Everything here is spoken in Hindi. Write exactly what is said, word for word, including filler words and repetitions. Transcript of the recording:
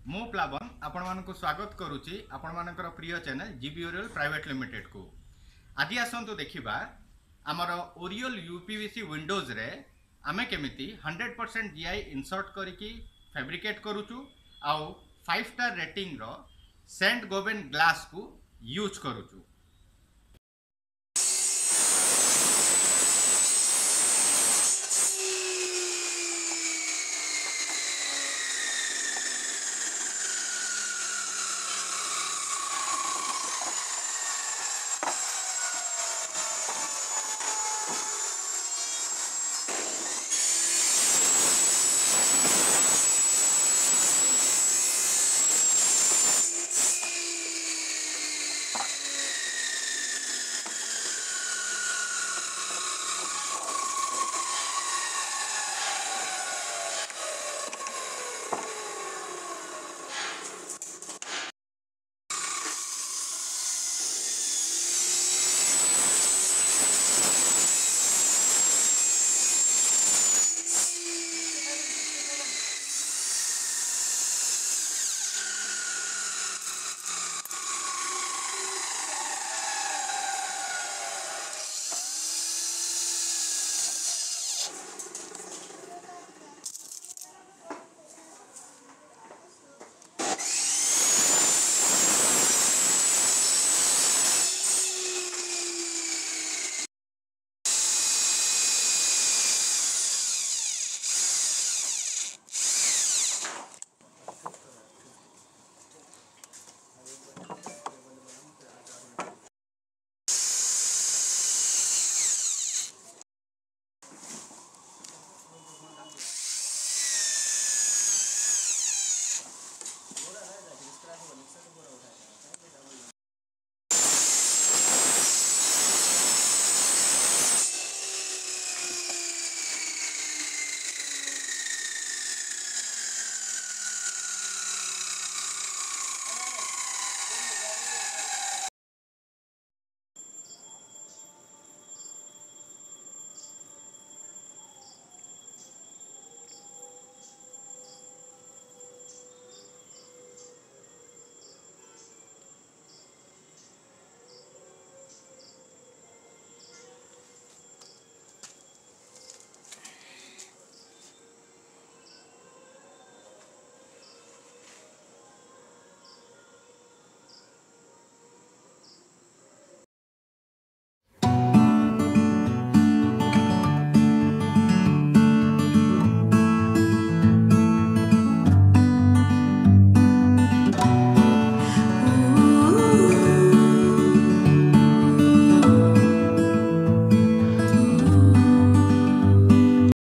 मु प्लावन आपण मानक स्वागत करुच्ची आपण मानकर प्रिय चैनल जीबी ओरियल प्राइवेट लिमिटेड को। आज आसतु देखा आमर ओरियल यूपीवीसी विंडोज रे आमे केमिति हंड्रेड परसेंट जीआई इंसर्ट करिकी फैब्रिकेट करूचु आउ फाइव स्टार रेटिंग रो सेंट गोबेन ग्लास को यूज करूचु।